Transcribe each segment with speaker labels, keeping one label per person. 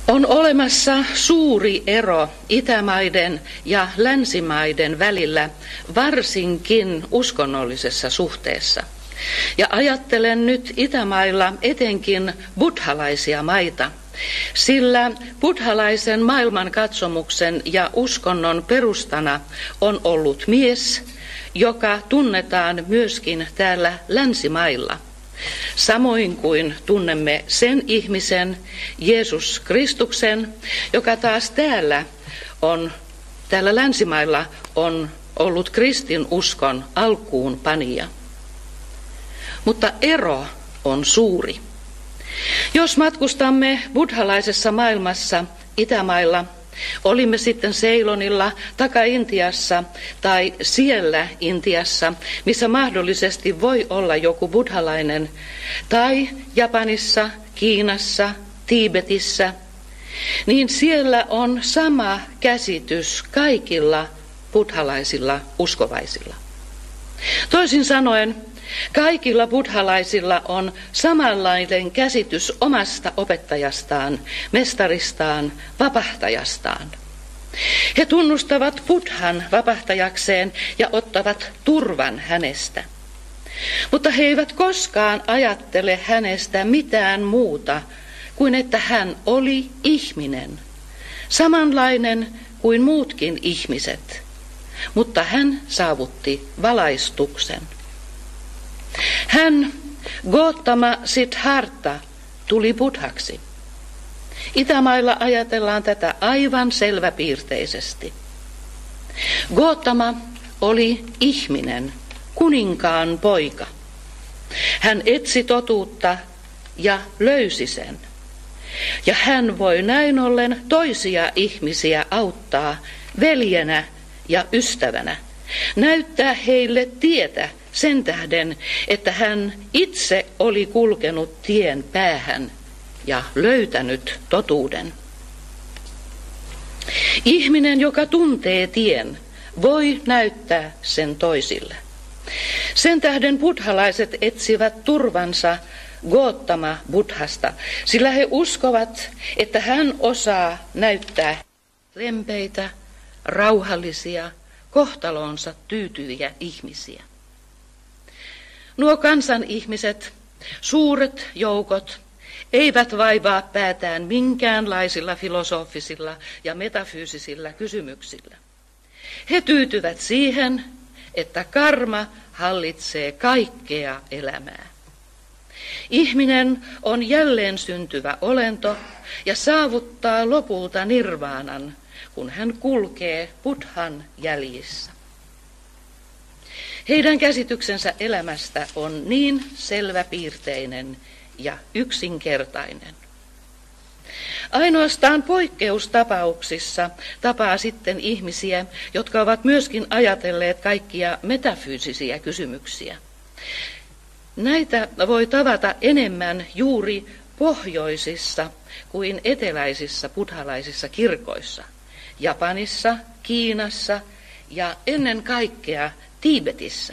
Speaker 1: On olemassa suuri ero Itämaiden ja länsimaiden välillä, varsinkin uskonnollisessa suhteessa. Ja ajattelen nyt Itämailla etenkin buddhalaisia maita, sillä buddhalaisen maailmankatsomuksen ja uskonnon perustana on ollut mies, joka tunnetaan myöskin täällä länsimailla. Samoin kuin tunnemme sen ihmisen, Jeesus Kristuksen, joka taas täällä länsimailla on ollut kristinuskon alkuun panija. Mutta ero on suuri. Jos matkustamme buddhalaisessa maailmassa Itämailla, olimme sitten Ceylonilla, Intiassa tai siellä Intiassa, missä mahdollisesti voi olla joku buddhalainen, tai Japanissa, Kiinassa, Tiibetissä, niin siellä on sama käsitys kaikilla buddhalaisilla uskovaisilla. Toisin sanoen, kaikilla buddhalaisilla on samanlainen käsitys omasta opettajastaan, mestaristaan, vapahtajastaan. He tunnustavat Buddhan vapahtajakseen ja ottavat turvan hänestä. Mutta he eivät koskaan ajattele hänestä mitään muuta kuin että hän oli ihminen, samanlainen kuin muutkin ihmiset, mutta hän saavutti valaistuksen. Hän, Gautama Siddhartha, tuli buddhaksi. Itämailla ajatellaan tätä aivan selväpiirteisesti. Gautama oli ihminen, kuninkaan poika. Hän etsi totuutta ja löysi sen. Ja hän voi näin ollen toisia ihmisiä auttaa veljenä ja ystävänä, näyttää heille tietä sen tähden, että hän itse oli kulkenut tien päähän ja löytänyt totuuden. Ihminen, joka tuntee tien, voi näyttää sen toisille. Sen tähden buddhalaiset etsivät turvansa Gautama Buddhasta, sillä he uskovat, että hän osaa näyttää lempeitä, rauhallisia, kohtaloonsa tyytyviä ihmisiä. Nuo kansan ihmiset, suuret joukot, eivät vaivaa päätään minkäänlaisilla filosofisilla ja metafyysisillä kysymyksillä. He tyytyvät siihen, että karma hallitsee kaikkea elämää. Ihminen on jälleen syntyvä olento ja saavuttaa lopulta nirvaanan, kun hän kulkee Buddhan jäljissä. Heidän käsityksensä elämästä on niin selväpiirteinen ja yksinkertainen. Ainoastaan poikkeustapauksissa tapaa sitten ihmisiä, jotka ovat myöskin ajatelleet kaikkia metafyysisiä kysymyksiä. Näitä voi tavata enemmän juuri pohjoisissa kuin eteläisissä buddhalaisissa kirkoissa, Japanissa, Kiinassa ja ennen kaikkea Tiibetissä.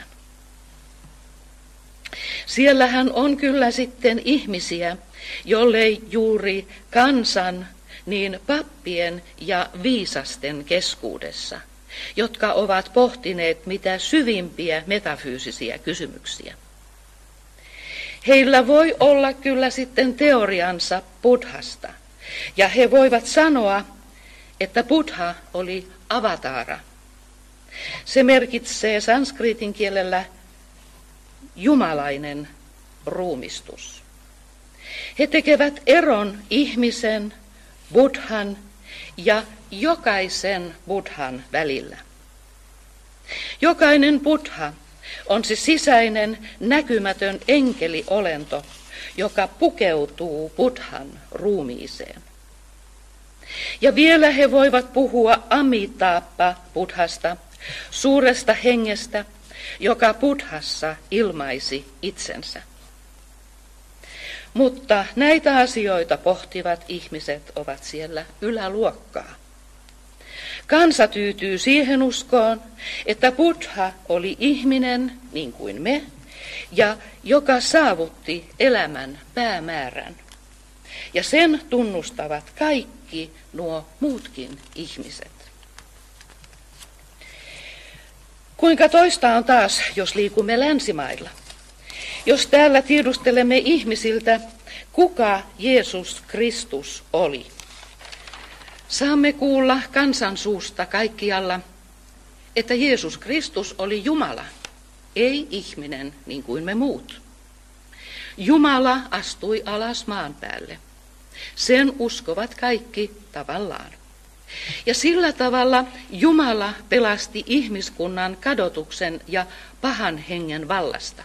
Speaker 1: Siellähän on kyllä sitten ihmisiä, jollei juuri kansan, niin pappien ja viisasten keskuudessa, jotka ovat pohtineet mitä syvimpiä metafyysisiä kysymyksiä. Heillä voi olla kyllä sitten teoriansa Buddhasta, ja he voivat sanoa, että Buddha oli avatara. Se merkitsee sanskritin kielellä jumalainen ruumistus. He tekevät eron ihmisen, Buddhan ja jokaisen Buddhan välillä. Jokainen Buddha on se sisäinen näkymätön enkeliolento, joka pukeutuu Buddhan ruumiiseen. Ja vielä he voivat puhua Amitabha Buddhasta, suuresta hengestä, joka Buddhassa ilmaisi itsensä. Mutta näitä asioita pohtivat ihmiset ovat siellä yläluokkaa. Kansa tyytyy siihen uskoon, että Buddha oli ihminen niin kuin me, ja joka saavutti elämän päämäärän. ja sen tunnustavat kaikki nuo muutkin ihmiset. Kuinka toista on taas, jos liikumme länsimailla? Jos täällä tiedustelemme ihmisiltä, kuka Jeesus Kristus oli? Saamme kuulla kansan suusta kaikkialla, että Jeesus Kristus oli Jumala, ei ihminen niin kuin me muut. Jumala astui alas maan päälle. Sen uskovat kaikki tavallaan. Ja sillä tavalla Jumala pelasti ihmiskunnan kadotuksen ja pahan hengen vallasta.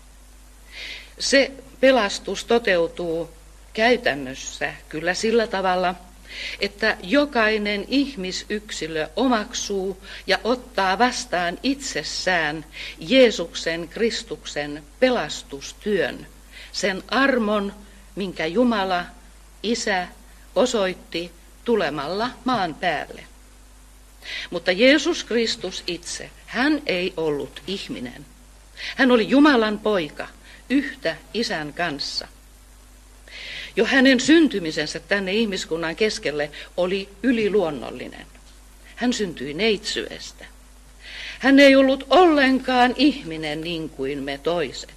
Speaker 1: Se pelastus toteutuu käytännössä kyllä sillä tavalla, että jokainen ihmisyksilö omaksuu ja ottaa vastaan itsessään Jeesuksen Kristuksen pelastustyön, sen armon, minkä Jumala, Isä, osoitti tulemalla maan päälle. Mutta Jeesus Kristus itse, hän ei ollut ihminen. Hän oli Jumalan poika, yhtä Isän kanssa. Jo hänen syntymisensä tänne ihmiskunnan keskelle oli yliluonnollinen. Hän syntyi neitsyestä. Hän ei ollut ollenkaan ihminen niin kuin me toiset.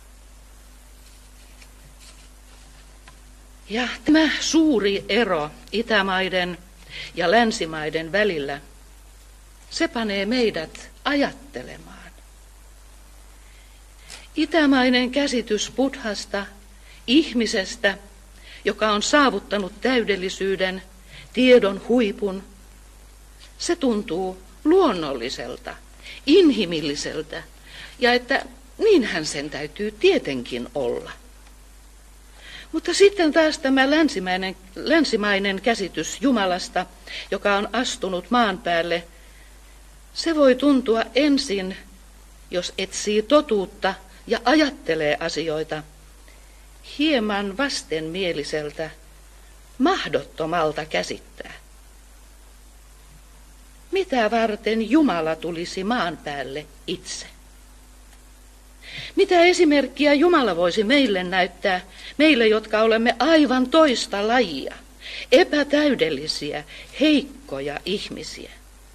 Speaker 1: Ja tämä suuri ero itämaiden ja länsimaiden välillä, se panee meidät ajattelemaan. Itämainen käsitys Buddhasta, ihmisestä, joka on saavuttanut täydellisyyden, tiedon huipun, se tuntuu luonnolliselta, inhimilliseltä ja että niinhän sen täytyy tietenkin olla. Mutta sitten taas tämä länsimainen käsitys Jumalasta, joka on astunut maan päälle, se voi tuntua ensin, jos etsii totuutta ja ajattelee asioita, hieman vastenmieliseltä, mahdottomalta käsittää. Mitä varten Jumala tulisi maan päälle itse? Mitä esimerkkiä Jumala voisi meille näyttää, meille, jotka olemme aivan toista lajia, epätäydellisiä, heikkoja ihmisiä?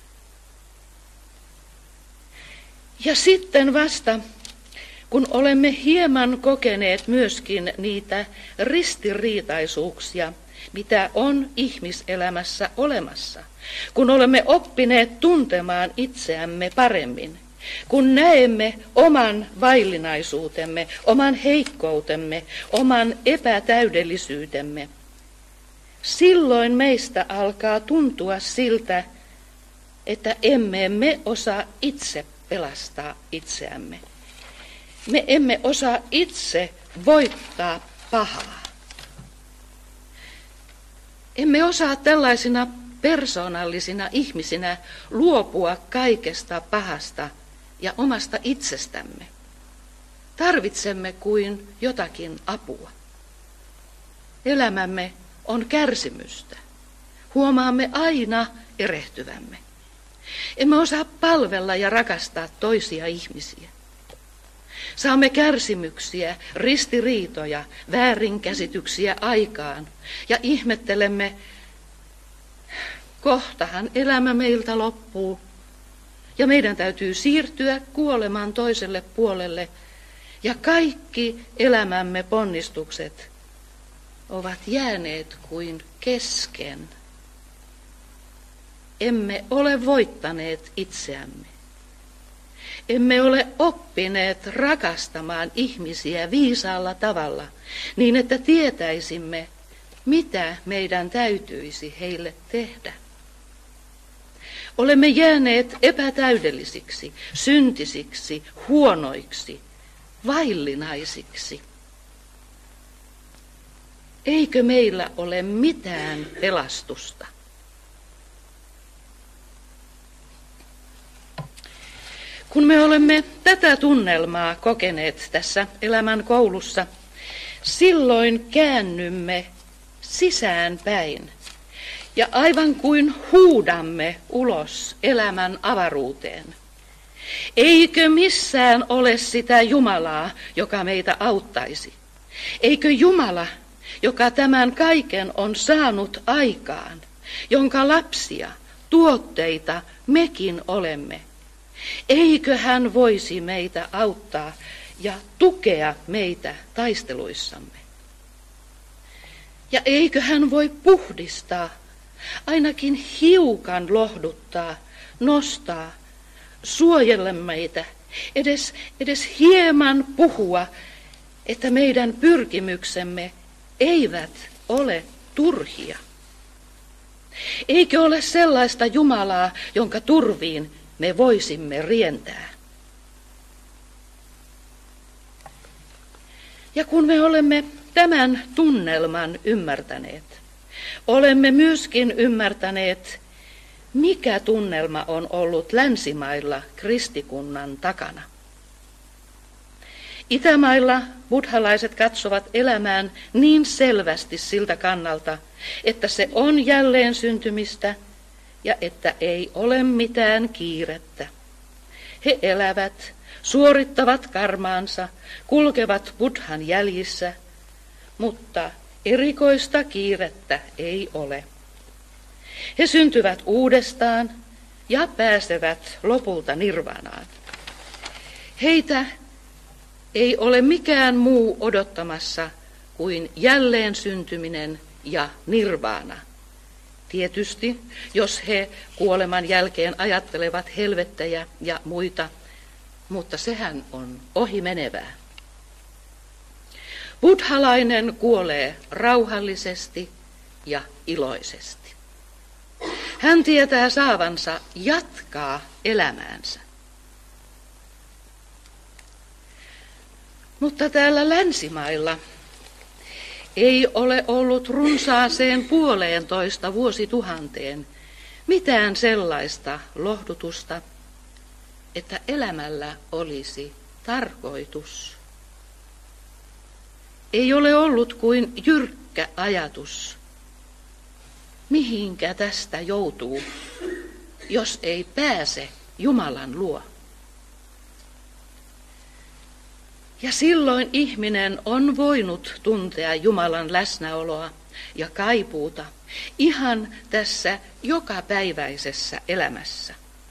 Speaker 1: Ja sitten vasta, kun olemme hieman kokeneet myöskin niitä ristiriitaisuuksia, mitä on ihmiselämässä olemassa, kun olemme oppineet tuntemaan itseämme paremmin, kun näemme oman vaillinaisuutemme, oman heikkoutemme, oman epätäydellisyytemme, silloin meistä alkaa tuntua siltä, että emme me osaa itse pelastaa itseämme. Me emme osaa itse voittaa pahaa. Emme osaa tällaisina persoonallisina ihmisinä luopua kaikesta pahasta ja omasta itsestämme. Tarvitsemme kuin jotakin apua. Elämämme on kärsimystä. Huomaamme aina erehtyvämme. Emme osaa palvella ja rakastaa toisia ihmisiä. Saamme kärsimyksiä, ristiriitoja, väärinkäsityksiä aikaan ja ihmettelemme, kohtahan elämä meiltä loppuu ja meidän täytyy siirtyä kuolemaan toiselle puolelle ja kaikki elämämme ponnistukset ovat jääneet kuin kesken. Emme ole voittaneet itseämme. Emme ole oppineet rakastamaan ihmisiä viisaalla tavalla, niin että tietäisimme, mitä meidän täytyisi heille tehdä. Olemme jääneet epätäydellisiksi, syntisiksi, huonoiksi, vaillinaisiksi. Eikö meillä ole mitään pelastusta? Kun me olemme tätä tunnelmaa kokeneet tässä elämän koulussa, silloin käännymme sisäänpäin ja aivan kuin huudamme ulos elämän avaruuteen. Eikö missään ole sitä Jumalaa, joka meitä auttaisi? Eikö Jumala, joka tämän kaiken on saanut aikaan, jonka lapsia, tuotteita mekin olemme, eikö hän voisi meitä auttaa ja tukea meitä taisteluissamme? Ja eikö hän voi puhdistaa, ainakin hiukan lohduttaa, nostaa, suojella meitä, edes hieman puhua, että meidän pyrkimyksemme eivät ole turhia? Eikö ole sellaista Jumalaa, jonka turviin me voisimme rientää? Ja kun me olemme tämän tunnelman ymmärtäneet, olemme myöskin ymmärtäneet, mikä tunnelma on ollut länsimailla kristikunnan takana. Itämailla buddhalaiset katsovat elämään niin selvästi siltä kannalta, että se on jälleen syntymistä ja että ei ole mitään kiirettä. He elävät, suorittavat karmaansa, kulkevat buddhan jäljissä, mutta erikoista kiirettä ei ole. He syntyvät uudestaan ja pääsevät lopulta nirvanaan. Heitä ei ole mikään muu odottamassa kuin jälleen syntyminen ja nirvana. Tietysti, jos he kuoleman jälkeen ajattelevat helvettejä ja muita, mutta sehän on ohimenevää. Buddhalainen kuolee rauhallisesti ja iloisesti. Hän tietää saavansa jatkaa elämäänsä. Mutta täällä länsimailla ei ole ollut runsaaseen 1,5 vuosituhanteen mitään sellaista lohdutusta, että elämällä olisi tarkoitus. Ei ole ollut kuin jyrkkä ajatus, mihinkä tästä joutuu, jos ei pääse Jumalan luo. Ja silloin ihminen on voinut tuntea Jumalan läsnäoloa ja kaipuuta ihan tässä jokapäiväisessä elämässä.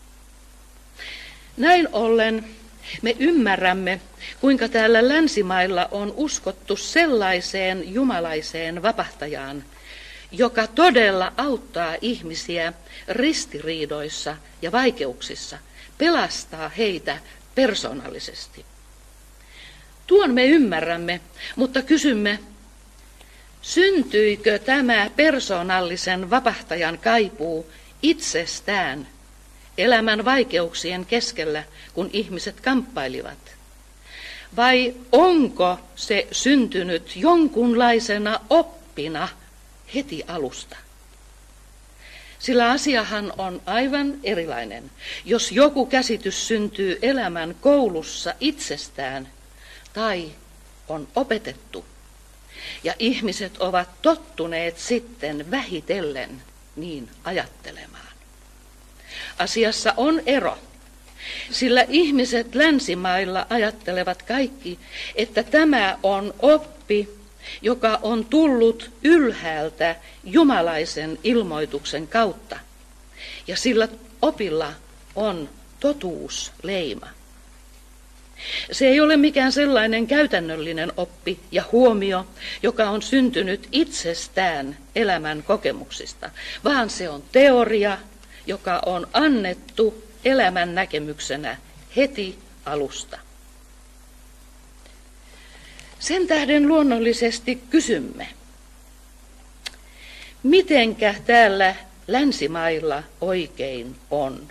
Speaker 1: Näin ollen me ymmärrämme, kuinka täällä länsimailla on uskottu sellaiseen jumalaiseen vapahtajaan, joka todella auttaa ihmisiä ristiriidoissa ja vaikeuksissa, pelastaa heitä persoonallisesti. Tuon me ymmärrämme, mutta kysymme, syntyikö tämä persoonallisen vapahtajan kaipuu itsestään elämän vaikeuksien keskellä, kun ihmiset kamppailivat? Vai onko se syntynyt jonkunlaisena oppina heti alusta? Sillä asiahan on aivan erilainen, jos joku käsitys syntyy elämän koulussa itsestään tai on opetettu, ja ihmiset ovat tottuneet sitten vähitellen niin ajattelemaan. Asiassa on ero, sillä ihmiset länsimailla ajattelevat kaikki, että tämä on oppi, joka on tullut ylhäältä jumalaisen ilmoituksen kautta, ja sillä opilla on totuusleima. Se ei ole mikään sellainen käytännöllinen oppi ja huomio, joka on syntynyt itsestään elämän kokemuksista, vaan se on teoria, joka on annettu elämän näkemyksenä heti alusta. Sen tähden luonnollisesti kysymme, mitenkä täällä länsimailla oikein on?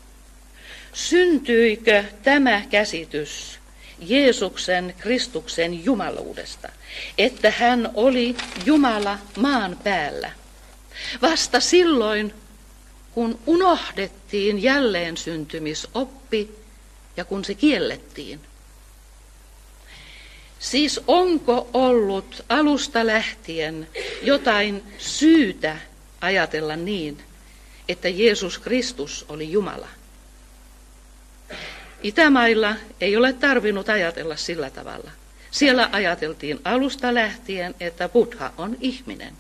Speaker 1: Syntyikö tämä käsitys Jeesuksen Kristuksen jumaluudesta, että hän oli Jumala maan päällä, vasta silloin, kun unohdettiin jälleen syntymisoppi ja kun se kiellettiin? Siis onko ollut alusta lähtien jotain syytä ajatella niin, että Jeesus Kristus oli Jumala? Itämailla ei ole tarvinnut ajatella sillä tavalla. Siellä ajateltiin alusta lähtien, että Buddha on ihminen.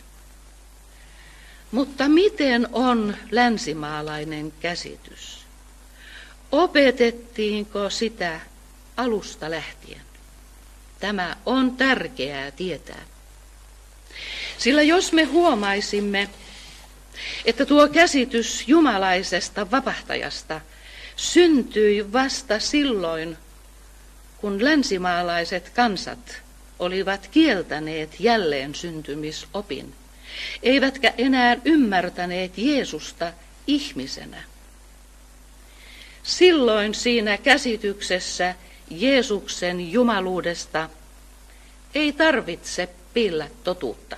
Speaker 1: Mutta miten on länsimaalainen käsitys? Opetettiinko sitä alusta lähtien? Tämä on tärkeää tietää. Sillä jos me huomaisimme, että tuo käsitys jumalaisesta vapahtajasta syntyi vasta silloin, kun länsimaalaiset kansat olivat kieltäneet jälleen syntymisopin, eivätkä enää ymmärtäneet Jeesusta ihmisenä. Silloin siinä käsityksessä Jeesuksen jumaluudesta ei tarvitse piillä totuutta.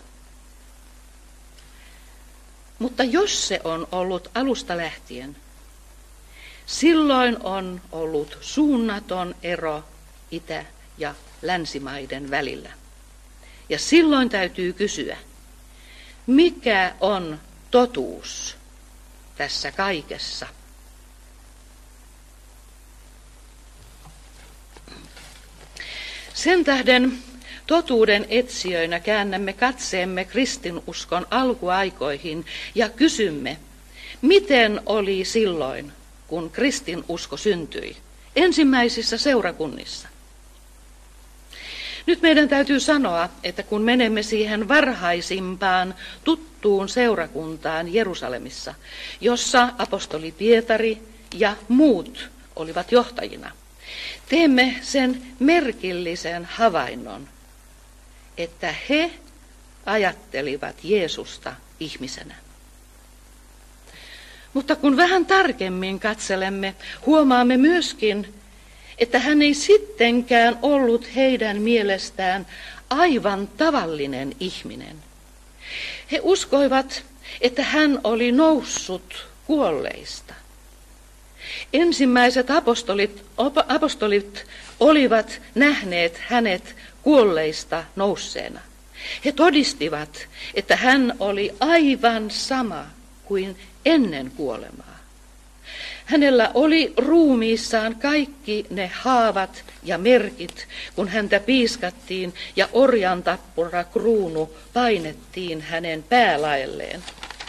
Speaker 1: Mutta jos se on ollut alusta lähtien, silloin on ollut suunnaton ero itä- ja länsimaiden välillä. Ja silloin täytyy kysyä, mikä on totuus tässä kaikessa? Sen tähden totuuden etsijöinä käännämme katseemme kristinuskon alkuaikoihin ja kysymme, miten oli silloin, kun kristinusko syntyi ensimmäisissä seurakunnissa. Nyt meidän täytyy sanoa, että kun menemme siihen varhaisimpaan tuttuun seurakuntaan Jerusalemissa, jossa apostoli Pietari ja muut olivat johtajina, teemme sen merkillisen havainnon, että he ajattelivat Jeesusta ihmisenä. Mutta kun vähän tarkemmin katselemme, huomaamme myöskin, että hän ei sittenkään ollut heidän mielestään aivan tavallinen ihminen. He uskoivat, että hän oli noussut kuolleista. Ensimmäiset apostolit olivat nähneet hänet kuolleista nousseena. He todistivat, että hän oli aivan sama kuin ennen kuolemaa. Hänellä oli ruumiissaan kaikki ne haavat ja merkit, kun häntä piiskattiin ja orjantappura kruunu painettiin hänen päälaelleen.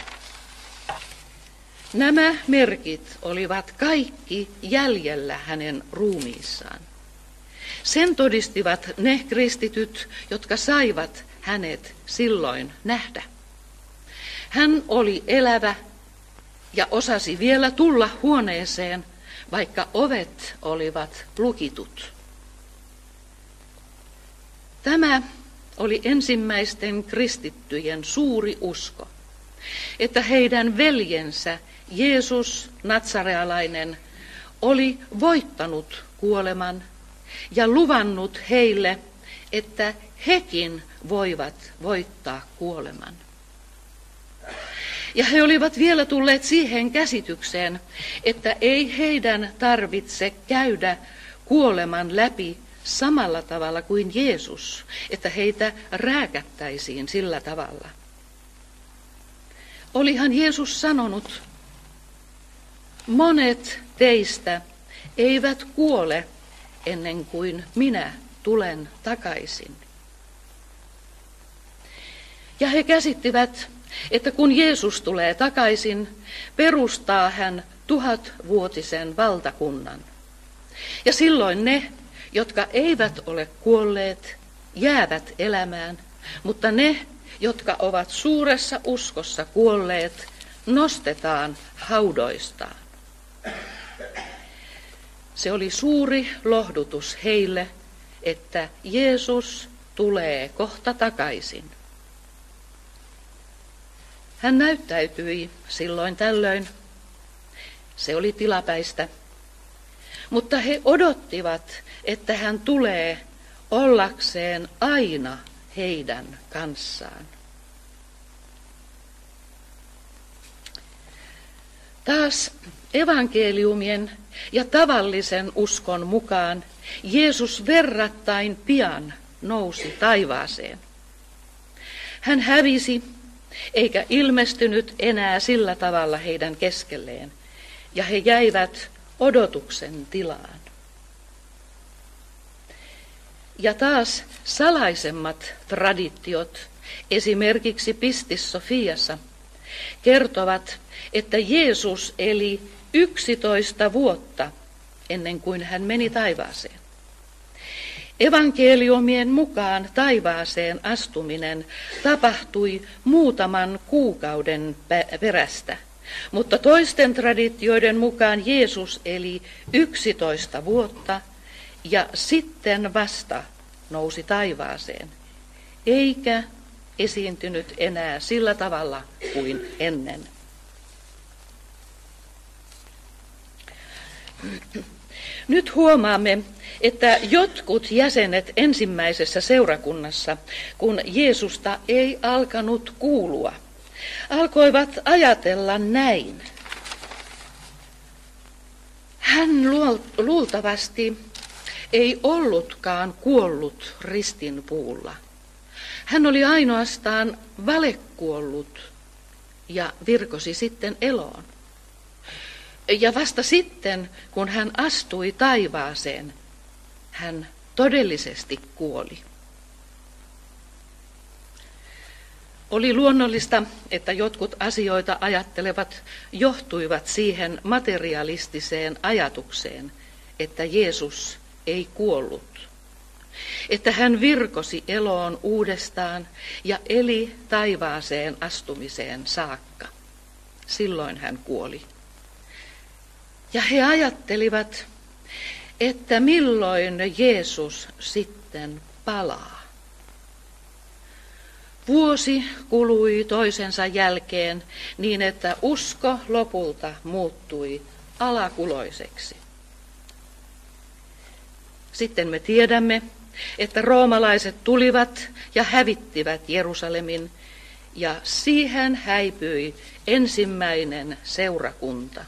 Speaker 1: Nämä merkit olivat kaikki jäljellä hänen ruumiissaan. Sen todistivat ne kristityt, jotka saivat hänet silloin nähdä. Hän oli elävä ja osasi vielä tulla huoneeseen, vaikka ovet olivat lukitut. Tämä oli ensimmäisten kristittyjen suuri usko, että heidän veljensä Jeesus Natsarealainen oli voittanut kuoleman ja luvannut heille, että hekin voivat voittaa kuoleman. Ja he olivat vielä tulleet siihen käsitykseen, että ei heidän tarvitse käydä kuoleman läpi samalla tavalla kuin Jeesus, että heitä rääkättäisiin sillä tavalla. Olihan Jeesus sanonut, monet teistä eivät kuole ennen kuin minä tulen takaisin. Ja he käsittivät, että kun Jeesus tulee takaisin, perustaa hän 1000-vuotisen valtakunnan. Ja silloin ne, jotka eivät ole kuolleet, jäävät elämään, mutta ne, jotka ovat suuressa uskossa kuolleet, nostetaan haudoistaan. Se oli suuri lohdutus heille, että Jeesus tulee kohta takaisin. Hän näyttäytyi silloin tällöin. Se oli tilapäistä. Mutta he odottivat, että hän tulee ollakseen aina heidän kanssaan. Taas evankeliumien ja tavallisen uskon mukaan Jeesus verrattain pian nousi taivaaseen. Hän hävisi eikä ilmestynyt enää sillä tavalla heidän keskelleen, ja he jäivät odotuksen tilaan. Ja taas salaisemmat traditiot, esimerkiksi Pistis Sofiassa, kertovat, että Jeesus eli 11 vuotta ennen kuin hän meni taivaaseen. Evankeliumien mukaan taivaaseen astuminen tapahtui muutaman kuukauden perästä, mutta toisten traditioiden mukaan Jeesus eli 11 vuotta ja sitten vasta nousi taivaaseen, eikä esiintynyt enää sillä tavalla kuin ennen. Nyt huomaamme, että jotkut jäsenet ensimmäisessä seurakunnassa, kun Jeesusta ei alkanut kuulua, alkoivat ajatella näin. Hän luultavasti ei ollutkaan kuollut ristinpuulla. Hän oli ainoastaan valekuollut ja virkosi sitten eloon. Ja vasta sitten, kun hän astui taivaaseen, hän todellisesti kuoli. Oli luonnollista, että jotkut asioita ajattelevat johtuivat siihen materialistiseen ajatukseen, että Jeesus ei kuollut, että hän virkosi eloon uudestaan ja eli taivaaseen astumiseen saakka. Silloin hän kuoli. Ja he ajattelivat, että milloin Jeesus sitten palaa. Vuosi kului toisensa jälkeen niin, että usko lopulta muuttui alakuloiseksi. Sitten me tiedämme, että roomalaiset tulivat ja hävittivät Jerusalemin, ja siihen häipyi ensimmäinen seurakunta.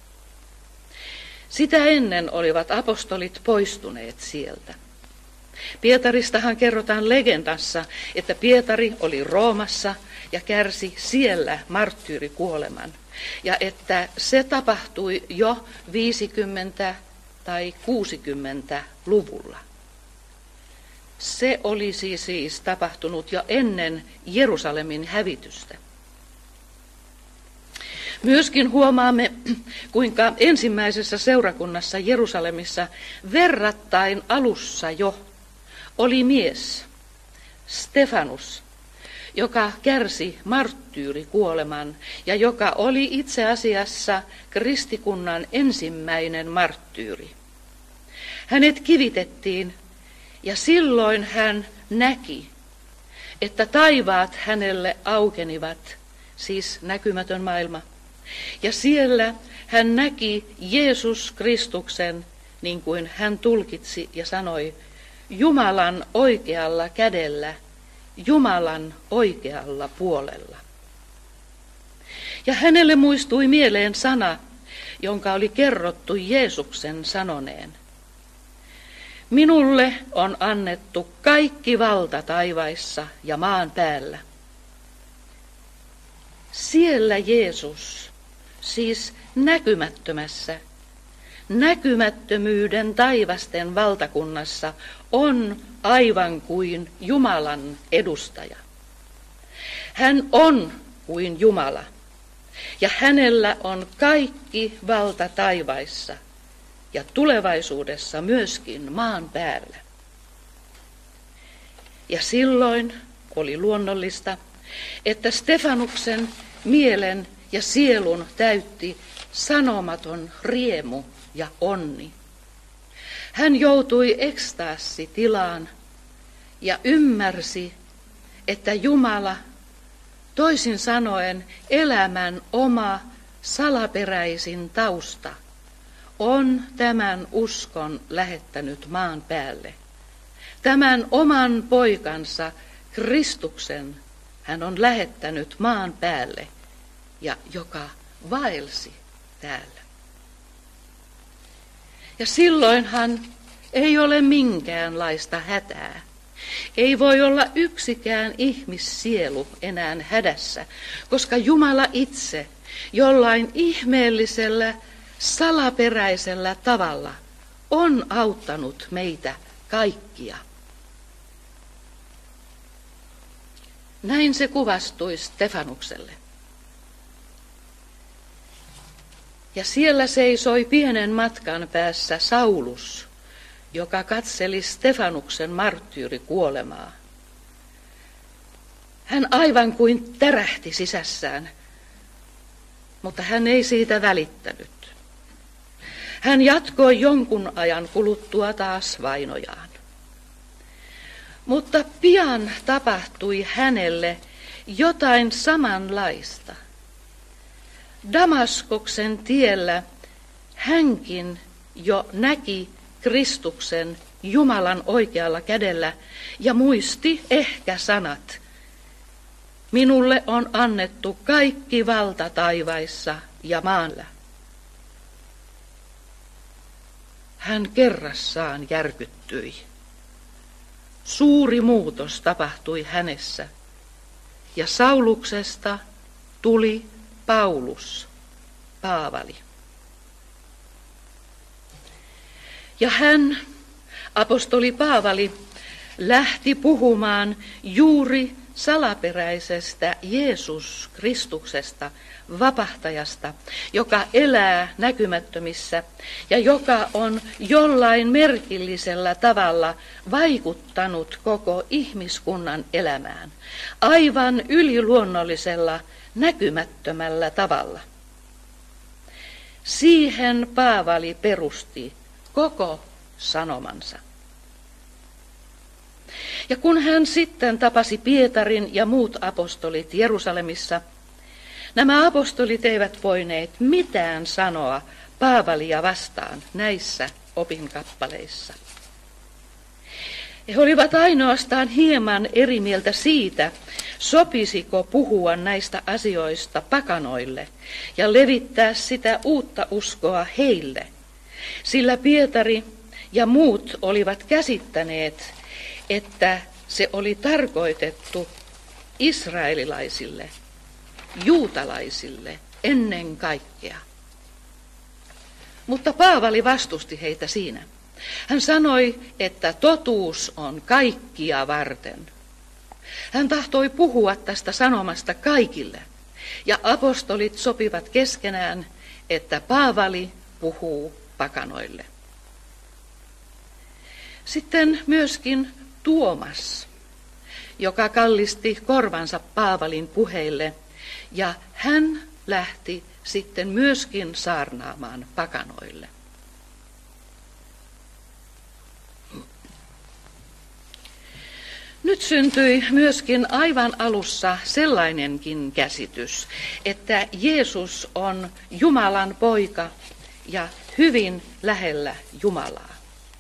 Speaker 1: Sitä ennen olivat apostolit poistuneet sieltä. Pietaristahan kerrotaan legendassa, että Pietari oli Roomassa ja kärsi siellä marttyyrikuoleman, ja että se tapahtui jo 50- tai 60-luvulla. Se olisi siis tapahtunut jo ennen Jerusalemin hävitystä. Myöskin huomaamme, kuinka ensimmäisessä seurakunnassa Jerusalemissa verrattain alussa jo oli mies, Stefanus, joka kärsi marttyyrikuoleman ja joka oli itse asiassa kristikunnan ensimmäinen marttyyri. Hänet kivitettiin ja silloin hän näki, että taivaat hänelle aukenivat, siis näkymätön maailma. Ja siellä hän näki Jeesus Kristuksen, niin kuin hän tulkitsi ja sanoi, Jumalan oikealla kädellä, Jumalan oikealla puolella. Ja hänelle muistui mieleen sana, jonka oli kerrottu Jeesuksen sanoneen. Minulle on annettu kaikki valta taivaissa ja maan päällä. Siellä Jeesus, siis näkymättömässä, näkymättömyyden taivasten valtakunnassa on aivan kuin Jumalan edustaja. Hän on kuin Jumala, ja hänellä on kaikki valta taivaissa ja tulevaisuudessa myöskin maan päällä. Ja silloin oli luonnollista, että Stefanuksen mielen ja sielun täytti sanomaton riemu ja onni. Hän joutui ekstaassitilaan ja ymmärsi, että Jumala, toisin sanoen elämän oma salaperäisin tausta, on tämän uskon lähettänyt maan päälle. Tämän oman poikansa Kristuksen hän on lähettänyt maan päälle ja joka vaelsi täällä. Ja silloinhan ei ole minkäänlaista hätää. Ei voi olla yksikään ihmissielu enää hädässä, koska Jumala itse jollain ihmeellisellä, salaperäisellä tavalla on auttanut meitä kaikkia. Näin se kuvastui Stefanukselle. Ja siellä seisoi pienen matkan päässä Saulus, joka katseli Stefanuksen marttyyrikuolemaa. Hän aivan kuin tärähti sisässään, mutta hän ei siitä välittänyt. Hän jatkoi jonkun ajan kuluttua taas vainojaan. Mutta pian tapahtui hänelle jotain samanlaista. Damaskoksen tiellä hänkin jo näki Kristuksen Jumalan oikealla kädellä ja muisti ehkä sanat: minulle on annettu kaikki valta taivaissa ja maalla. Hän kerrassaan järkyttyi. Suuri muutos tapahtui hänessä, ja Sauluksesta tuli Paulus, Paavali. Ja hän, apostoli Paavali, lähti puhumaan juuri salaperäisestä Jeesus Kristuksesta, vapahtajasta, joka elää näkymättömissä ja joka on jollain merkillisellä tavalla vaikuttanut koko ihmiskunnan elämään, aivan yliluonnollisella, näkymättömällä tavalla. Siihen Paavali perusti koko sanomansa. Ja kun hän sitten tapasi Pietarin ja muut apostolit Jerusalemissa, nämä apostolit eivät voineet mitään sanoa Paavalia vastaan näissä opinkappaleissa. He olivat ainoastaan hieman eri mieltä siitä, sopisiko puhua näistä asioista pakanoille ja levittää sitä uutta uskoa heille, sillä Pietari ja muut olivat käsittäneet, että se oli tarkoitettu israelilaisille, juutalaisille ennen kaikkea. Mutta Paavali vastusti heitä siinä. Hän sanoi, että totuus on kaikkia varten. Hän tahtoi puhua tästä sanomasta kaikille, ja apostolit sopivat keskenään, että Paavali puhuu pakanoille. Sitten myöskin Tuomas, joka kallisti korvansa Paavalin puheille, ja hän lähti sitten myöskin saarnaamaan pakanoille. Nyt syntyi myöskin aivan alussa sellainenkin käsitys, että Jeesus on Jumalan poika ja hyvin lähellä Jumalaa.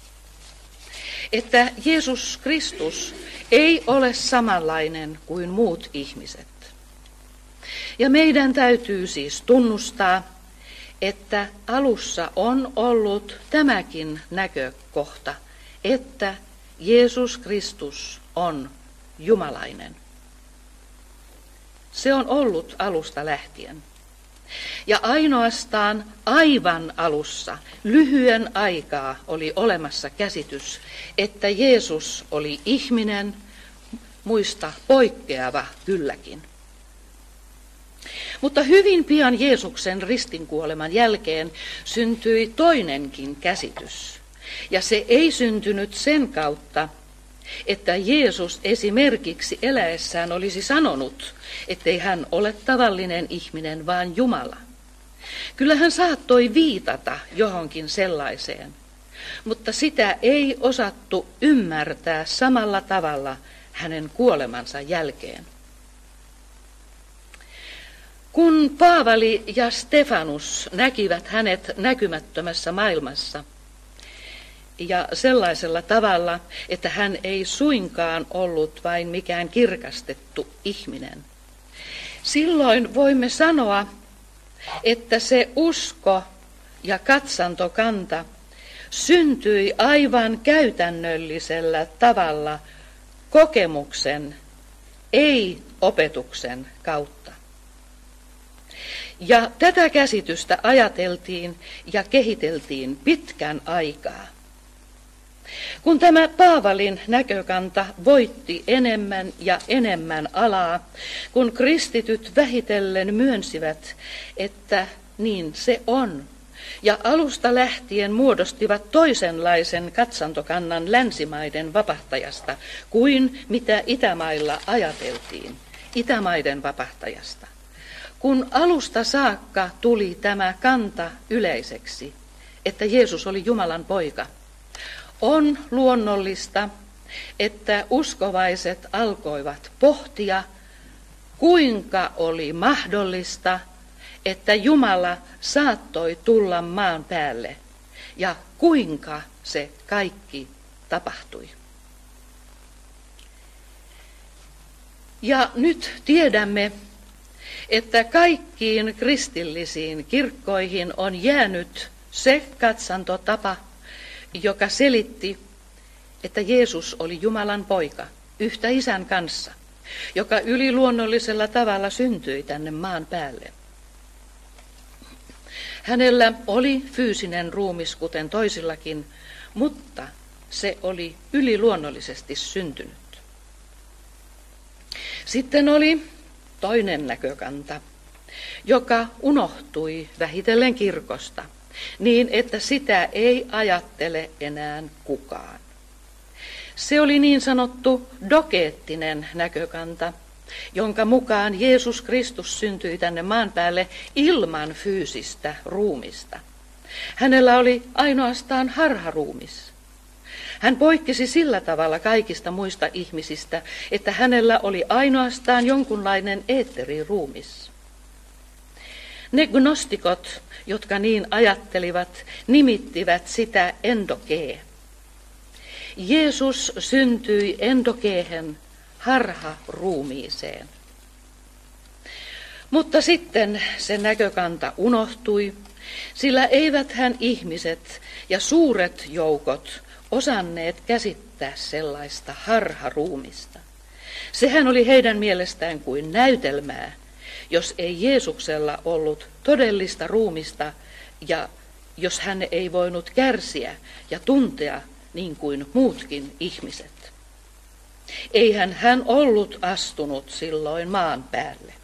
Speaker 1: Että Jeesus Kristus ei ole samanlainen kuin muut ihmiset. Ja meidän täytyy siis tunnustaa, että alussa on ollut tämäkin näkökohta, että Jeesus Kristus on jumalainen. Se on ollut alusta lähtien. Ja ainoastaan aivan alussa, lyhyen aikaa, oli olemassa käsitys, että Jeesus oli ihminen, muista poikkeava kylläkin. Mutta hyvin pian Jeesuksen ristinkuoleman jälkeen syntyi toinenkin käsitys. Ja se ei syntynyt sen kautta, että Jeesus esimerkiksi eläessään olisi sanonut, ettei hän ole tavallinen ihminen, vaan Jumala. Kyllä hän saattoi viitata johonkin sellaiseen, mutta sitä ei osattu ymmärtää samalla tavalla hänen kuolemansa jälkeen. Kun Paavali ja Stefanus näkivät hänet näkymättömässä maailmassa, ja sellaisella tavalla, että hän ei suinkaan ollut vain mikään kirkastettu ihminen, silloin voimme sanoa, että se usko ja katsantokanta syntyi aivan käytännöllisellä tavalla kokemuksen, ei opetuksen kautta. Ja tätä käsitystä ajateltiin ja kehiteltiin pitkän aikaa. Kun tämä Paavalin näkökanta voitti enemmän ja enemmän alaa, kun kristityt vähitellen myönsivät, että niin se on, ja alusta lähtien muodostivat toisenlaisen katsantokannan länsimaiden vapahtajasta kuin mitä Itämailla ajateltiin, Itämaiden vapahtajasta. Kun alusta saakka tuli tämä kanta yleiseksi, että Jeesus oli Jumalan poika, on luonnollista, että uskovaiset alkoivat pohtia, kuinka oli mahdollista, että Jumala saattoi tulla maan päälle ja kuinka se kaikki tapahtui. Ja nyt tiedämme, että kaikkiin kristillisiin kirkkoihin on jäänyt se katsantotapa, joka selitti, että Jeesus oli Jumalan poika, yhtä Isän kanssa, joka yliluonnollisella tavalla syntyi tänne maan päälle. Hänellä oli fyysinen ruumis, kuten toisillakin, mutta se oli yliluonnollisesti syntynyt. Sitten oli toinen näkökanta, joka unohtui vähitellen kirkosta, niin että sitä ei ajattele enää kukaan. Se oli niin sanottu dokeettinen näkökanta, jonka mukaan Jeesus Kristus syntyi tänne maan päälle ilman fyysistä ruumista. Hänellä oli ainoastaan harharuumis. Hän poikkesi sillä tavalla kaikista muista ihmisistä, että hänellä oli ainoastaan jonkunlainen eetteriruumis. Ne gnostikot, jotka niin ajattelivat, nimittivät sitä endokee. Jeesus syntyi endokehen, harharuumiiseen. Mutta sitten se näkökanta unohtui, sillä eivät hän ihmiset ja suuret joukot osanneet käsittää sellaista harharuumista. Sehän oli heidän mielestään kuin näytelmää, jos ei Jeesuksella ollut todellista ruumista ja jos hän ei voinut kärsiä ja tuntea niin kuin muutkin ihmiset. Eihän hän ollut astunut silloin maan päälle.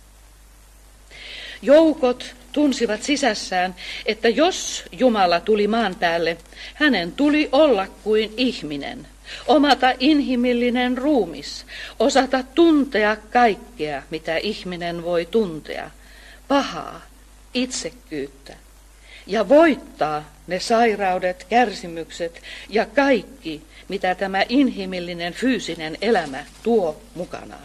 Speaker 1: Joukot tunsivat sisässään, että jos Jumala tuli maan päälle, hänen tuli olla kuin ihminen, omata inhimillinen ruumis, osata tuntea kaikkea, mitä ihminen voi tuntea, pahaa, itsekkyyttä, ja voittaa ne sairaudet, kärsimykset ja kaikki, mitä tämä inhimillinen fyysinen elämä tuo mukanaan.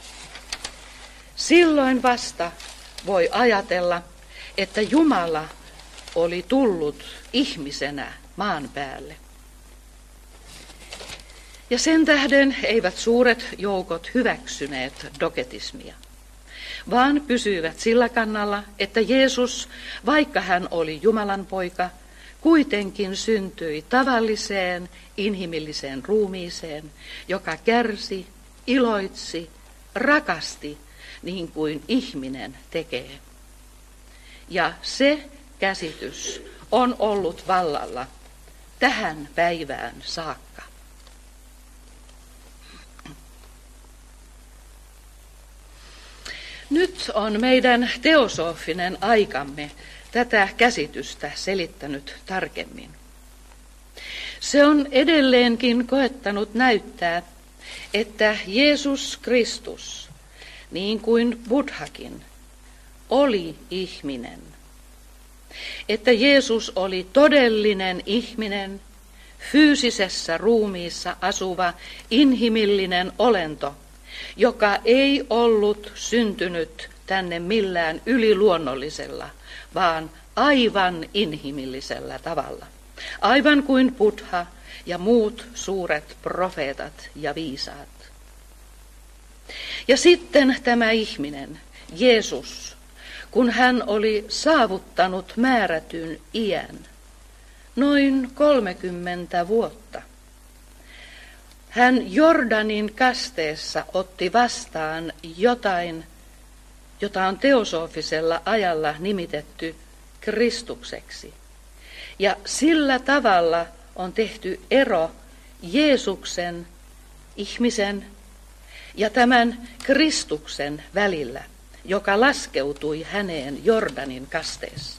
Speaker 1: Silloin vasta voi ajatella, että Jumala oli tullut ihmisenä maan päälle. Ja sen tähden eivät suuret joukot hyväksyneet doketismia, vaan pysyivät sillä kannalla, että Jeesus, vaikka hän oli Jumalan poika, kuitenkin syntyi tavalliseen inhimilliseen ruumiiseen, joka kärsi, iloitsi, rakasti niin kuin ihminen tekee. Ja se käsitys on ollut vallalla tähän päivään saakka. Nyt on meidän teosofinen aikamme tätä käsitystä selittänyt tarkemmin. Se on edelleenkin koettanut näyttää, että Jeesus Kristus, niin kuin Buddhakin, oli ihminen. Että Jeesus oli todellinen ihminen, fyysisessä ruumiissa asuva inhimillinen olento, joka ei ollut syntynyt tänne millään yliluonnollisella, vaan aivan inhimillisellä tavalla. Aivan kuin Buddha ja muut suuret profeetat ja viisaat. Ja sitten tämä ihminen, Jeesus, kun hän oli saavuttanut määrätyn iän, noin 30 vuotta. Hän Jordanin kasteessa otti vastaan jotain, jota on teosofisella ajalla nimitetty Kristukseksi. Ja sillä tavalla on tehty ero Jeesuksen, ihmisen ja tämän Kristuksen välillä, joka laskeutui häneen Jordanin kasteessa.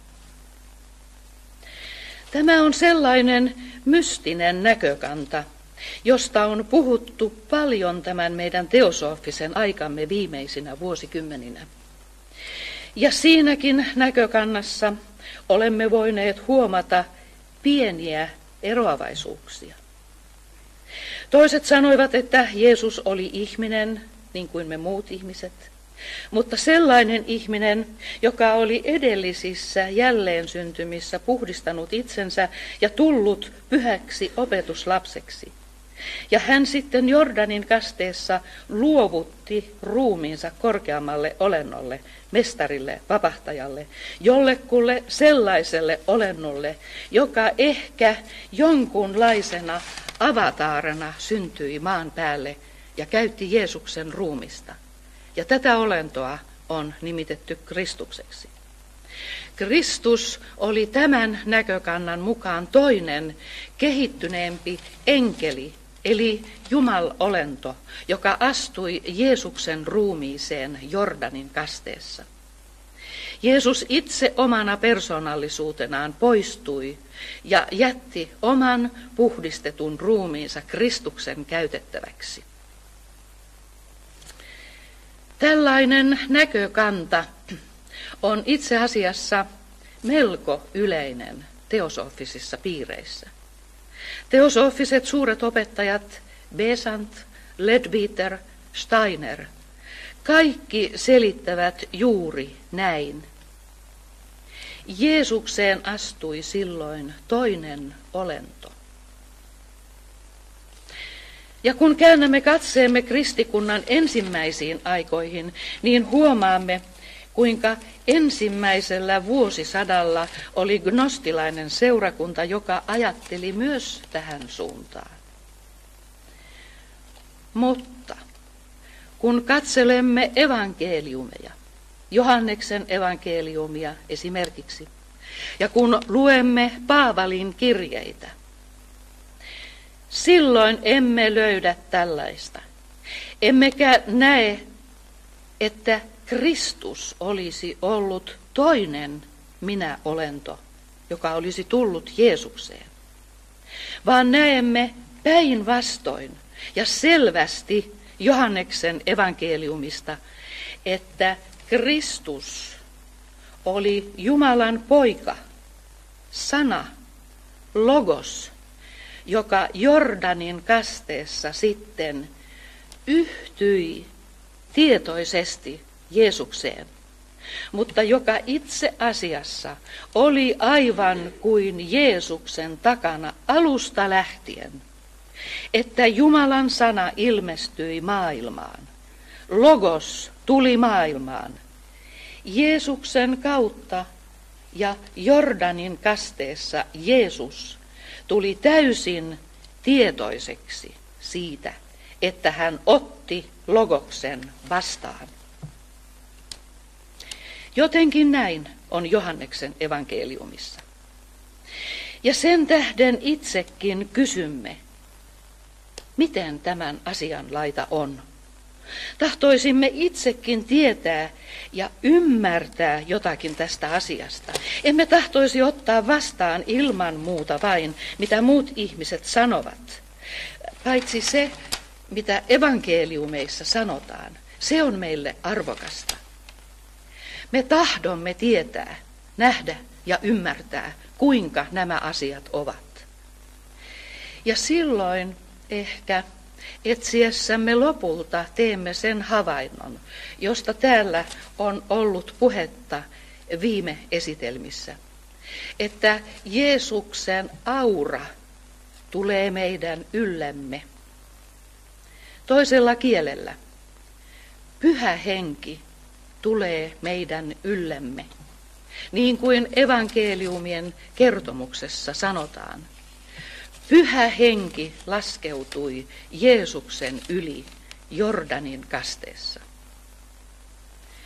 Speaker 1: Tämä on sellainen mystinen näkökanta, josta on puhuttu paljon tämän meidän teosofisen aikamme viimeisinä vuosikymmeninä. Ja siinäkin näkökannassa olemme voineet huomata pieniä eroavaisuuksia. Toiset sanoivat, että Jeesus oli ihminen, niin kuin me muut ihmiset, mutta sellainen ihminen, joka oli edellisissä jälleensyntymissa puhdistanut itsensä ja tullut pyhäksi opetuslapseksi. Ja hän sitten Jordanin kasteessa luovutti ruumiinsa korkeammalle olennolle, mestarille, vapahtajalle, jollekulle sellaiselle olennolle, joka ehkä jonkunlaisena avataarana syntyi maan päälle ja käytti Jeesuksen ruumista. Ja tätä olentoa on nimitetty Kristukseksi. Kristus oli tämän näkökannan mukaan toinen kehittyneempi enkeli, eli Jumalolento, joka astui Jeesuksen ruumiiseen Jordanin kasteessa. Jeesus itse omana persoonallisuutenaan poistui ja jätti oman puhdistetun ruumiinsa Kristuksen käytettäväksi. Tällainen näkökanta on itse asiassa melko yleinen teosofisissa piireissä. Teosofiset suuret opettajat Besant, Leadbeater, Steiner kaikki selittävät juuri näin. Jeesukseen astui silloin toinen olento. Ja kun käännämme katseemme kristikunnan ensimmäisiin aikoihin, niin huomaamme, kuinka ensimmäisellä vuosisadalla oli gnostilainen seurakunta, joka ajatteli myös tähän suuntaan. Mutta kun katselemme evankeliumeja, Johanneksen evankeliumia esimerkiksi, ja kun luemme Paavalin kirjeitä, silloin emme löydä tällaista. Emmekä näe, että Kristus olisi ollut toinen minä-olento, joka olisi tullut Jeesukseen, vaan näemme päinvastoin ja selvästi Johanneksen evankeliumista, että Kristus oli Jumalan poika, sana, logos, joka Jordanin kasteessa sitten yhtyi tietoisesti Jeesukseen, mutta joka itse asiassa oli aivan kuin Jeesuksen takana alusta lähtien, että Jumalan sana ilmestyi maailmaan. Logos tuli maailmaan Jeesuksen kautta ja Jordanin kasteessa Jeesus tuli täysin tietoiseksi siitä, että hän otti logoksen vastaan. Jotenkin näin on Johanneksen evankeliumissa. Ja sen tähden itsekin kysymme, miten tämän asian laita on. Tahtoisimme itsekin tietää ja ymmärtää jotakin tästä asiasta. Emme tahtoisi ottaa vastaan ilman muuta vain, mitä muut ihmiset sanovat. Paitsi se, mitä evankeliumeissa sanotaan, se on meille arvokasta. Me tahdomme tietää, nähdä ja ymmärtää, kuinka nämä asiat ovat. Ja silloin ehkä etsiessämme lopulta teemme sen havainnon, josta täällä on ollut puhetta viime esitelmissä, että Jeesuksen aura tulee meidän yllemme. Toisella kielellä, Pyhä Henki tulee meidän yllemme, niin kuin evankeliumien kertomuksessa sanotaan. Pyhä Henki laskeutui Jeesuksen yli Jordanin kasteessa.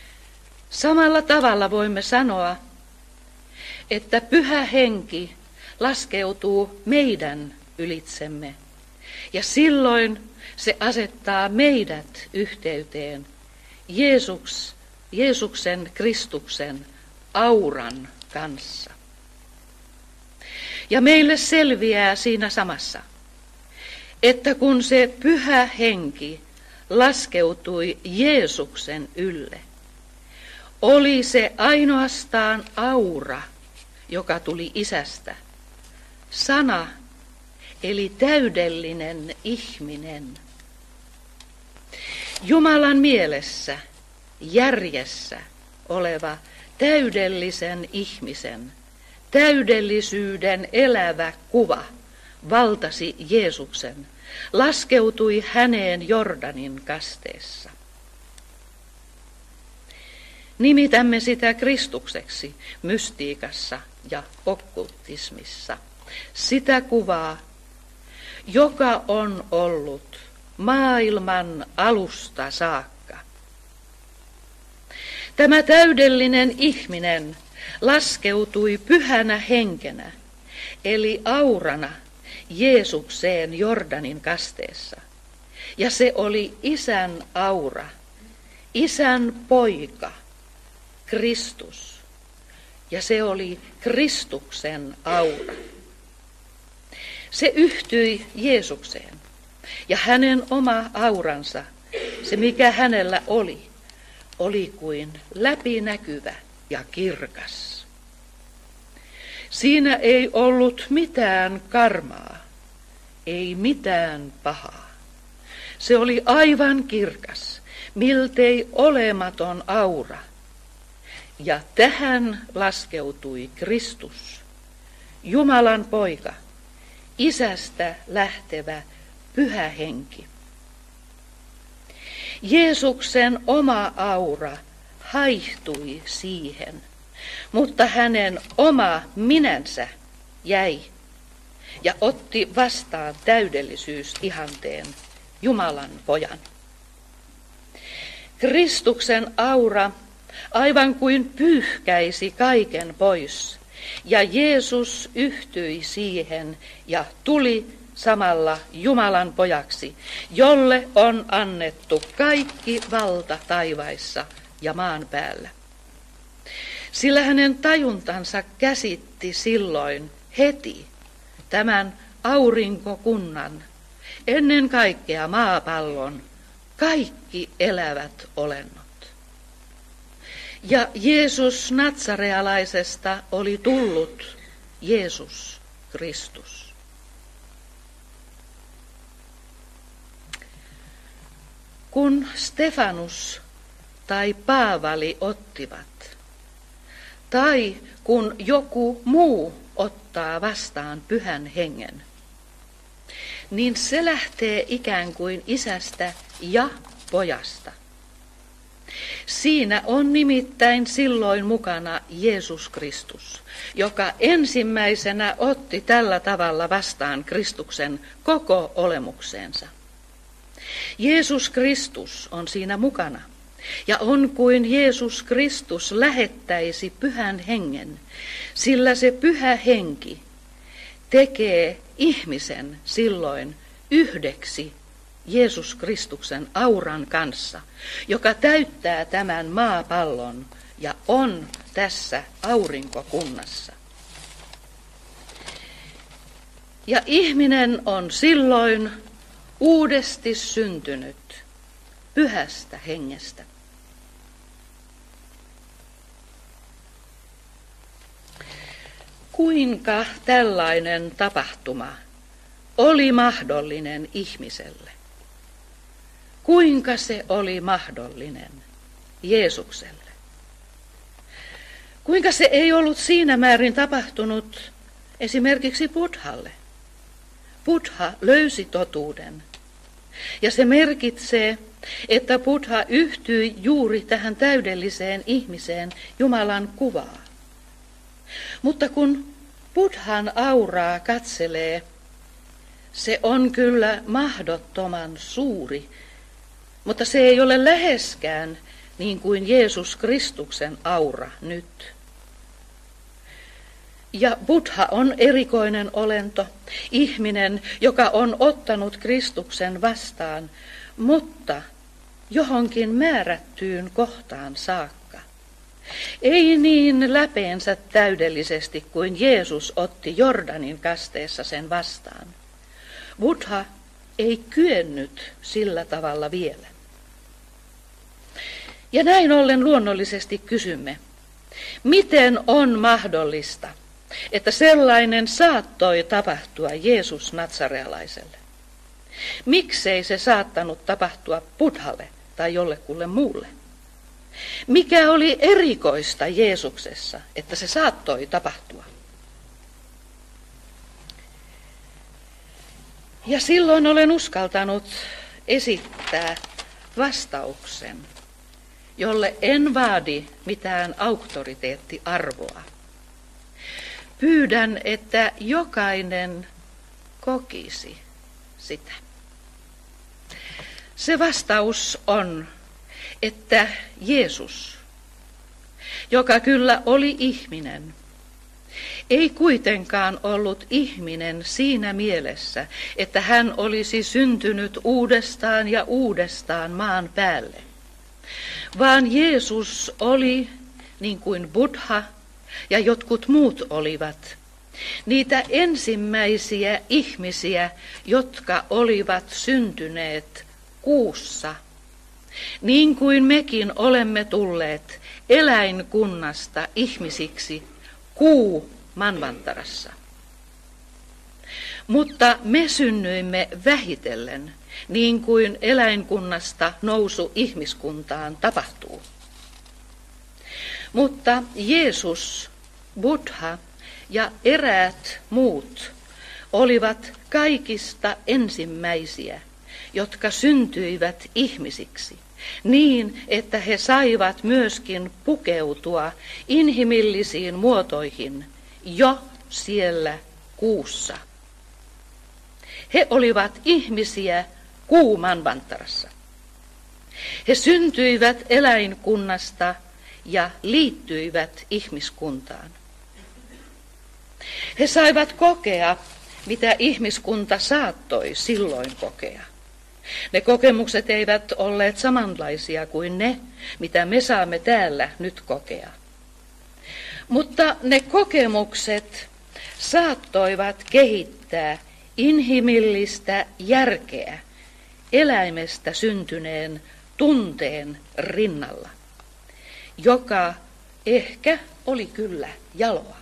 Speaker 1: Samalla tavalla voimme sanoa, että Pyhä Henki laskeutuu meidän ylitsemme. Ja silloin se asettaa meidät yhteyteen Jeesuksen Kristuksen auran kanssa. Ja meille selviää siinä samassa, että kun se Pyhä Henki laskeutui Jeesuksen ylle, oli se ainoastaan aura, joka tuli Isästä. Sana, eli täydellinen ihminen. Jumalan mielessä, järjessä oleva täydellisen ihmisen, täydellisyyden elävä kuva valtasi Jeesuksen, laskeutui häneen Jordanin kasteessa. Nimitämme sitä Kristukseksi mystiikassa ja okkultismissa. Sitä kuvaa, joka on ollut maailman alusta saakka. Tämä täydellinen ihminen laskeutui pyhänä henkenä, eli aurana, Jeesukseen Jordanin kasteessa. Ja se oli Isän aura, Isän poika, Kristus. Ja se oli Kristuksen aura. Se yhtyi Jeesukseen. Ja hänen oma auransa, se mikä hänellä oli kuin läpinäkyvä ja kirkas. Siinä ei ollut mitään karmaa, ei mitään pahaa. Se oli aivan kirkas, miltei olematon aura. Ja tähän laskeutui Kristus, Jumalan poika, Isästä lähtevä Pyhä Henki. Jeesuksen oma aura haihtui siihen, mutta hänen oma minänsä jäi ja otti vastaan täydellisyysihanteen, Jumalan pojan. Kristuksen aura aivan kuin pyyhkäisi kaiken pois, ja Jeesus yhtyi siihen ja tuli samalla Jumalan pojaksi, jolle on annettu kaikki valta taivaissa ja maan päällä. Sillä hänen tajuntansa käsitti silloin heti tämän aurinkokunnan, ennen kaikkea maapallon, kaikki elävät olennot. Ja Jeesus Natsarealaisesta oli tullut Jeesus Kristus. Kun Stefanus tai Paavali ottivat, tai kun joku muu ottaa vastaan Pyhän Hengen, niin se lähtee ikään kuin Isästä ja Pojasta. Siinä on nimittäin silloin mukana Jeesus Kristus, joka ensimmäisenä otti tällä tavalla vastaan Kristuksen koko olemukseensa. Jeesus Kristus on siinä mukana ja on kuin Jeesus Kristus lähettäisi Pyhän Hengen, sillä se Pyhä Henki tekee ihmisen silloin yhdeksi Jeesus Kristuksen auran kanssa, joka täyttää tämän maapallon ja on tässä aurinkokunnassa. Ja ihminen on silloin uudesti syntynyt Pyhästä Hengestä. Kuinka tällainen tapahtuma oli mahdollinen ihmiselle? Kuinka se oli mahdollinen Jeesukselle? Kuinka se ei ollut siinä määrin tapahtunut esimerkiksi Buddhalle? Buddha löysi totuuden. Ja se merkitsee, että Buddha yhtyi juuri tähän täydelliseen ihmiseen Jumalan kuvaan. Mutta kun Buddhan auraa katselee, se on kyllä mahdottoman suuri, mutta se ei ole läheskään niin kuin Jeesus Kristuksen aura nyt. Ja Buddha on erikoinen olento, ihminen, joka on ottanut Kristuksen vastaan, mutta johonkin määrättyyn kohtaan saakka. Ei niin läpeensä täydellisesti kuin Jeesus otti Jordanin kasteessa sen vastaan. Buddha ei kyennyt sillä tavalla vielä. Ja näin ollen luonnollisesti kysymme, miten on mahdollista, että sellainen saattoi tapahtua Jeesus Natsarealaiselle? Miksei se saattanut tapahtua Buddhalle tai jollekulle muulle? Mikä oli erikoista Jeesuksessa, että se saattoi tapahtua? Ja silloin olen uskaltanut esittää vastauksen, jolle en vaadi mitään auktoriteettiarvoa. Pyydän, että jokainen kokisi sitä. Se vastaus on, että Jeesus, joka kyllä oli ihminen, ei kuitenkaan ollut ihminen siinä mielessä, että hän olisi syntynyt uudestaan ja uudestaan maan päälle, vaan Jeesus oli, niin kuin Buddha ja jotkut muut olivat, niitä ensimmäisiä ihmisiä, jotka olivat syntyneet kuussa, niin kuin mekin olemme tulleet eläinkunnasta ihmisiksi Manvantarassa. Mutta me synnyimme vähitellen, niin kuin eläinkunnasta nousu ihmiskuntaan tapahtuu. Mutta Jeesus, Buddha ja eräät muut olivat kaikista ensimmäisiä, jotka syntyivät ihmisiksi, niin että he saivat myöskin pukeutua inhimillisiin muotoihin jo siellä kuussa. He olivat ihmisiä Manvantarassa. He syntyivät eläinkunnasta ja liittyivät ihmiskuntaan. He saivat kokea, mitä ihmiskunta saattoi silloin kokea. Ne kokemukset eivät olleet samanlaisia kuin ne, mitä me saamme täällä nyt kokea. Mutta ne kokemukset saattoivat kehittää inhimillistä järkeä eläimestä syntyneen tunteen rinnalla, joka ehkä oli kyllä jaloa.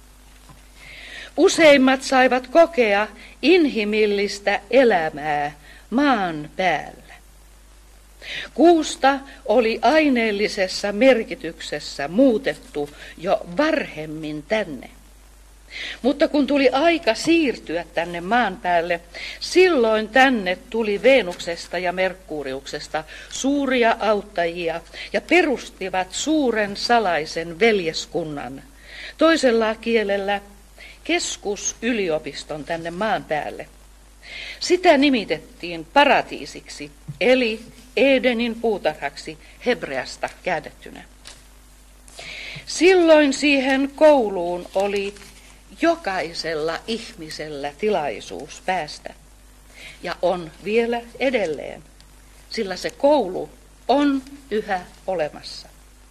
Speaker 1: Useimmat saivat kokea inhimillistä elämää maan päällä. Kuusta oli aineellisessa merkityksessä muutettu jo varhemmin tänne. Mutta kun tuli aika siirtyä tänne maan päälle, silloin tänne tuli Veenuksesta ja Merkuriuksesta suuria auttajia ja perustivat suuren salaisen veljeskunnan. Toisella kielellä keskusyliopiston tänne maan päälle. Sitä nimitettiin paratiisiksi, eli Edenin puutarhaksi hebreasta käännettynä. Silloin siihen kouluun oli jokaisella ihmisellä tilaisuus päästä. Ja on vielä edelleen, sillä se koulu on yhä olemassa.